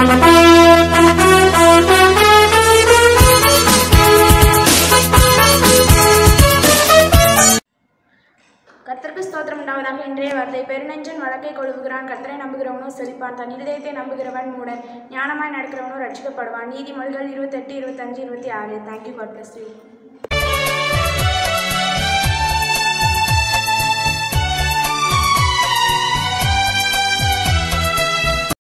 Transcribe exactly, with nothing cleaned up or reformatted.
கர்த்தருக்கு ஸ்தோத்திரம் உண்டாவதாக. இன்றைய வார்த்தை, பெருநெஞ்சன் வழக்கை கொழுவுகிறான், கர்த்தரை நம்புகிறவனோ செழிப்பான், தன் இருதயத்தை நம்புகிறவன் மூடன், ஞானமாய் நடக்கிறவனோ ரட்சிக்கப்படுவான். நீதிமொழிகள் இருபத்தெட்டு இருபத்தஞ்சு இருபத்தி ஆறு. தேங்க்யூ. God bless you.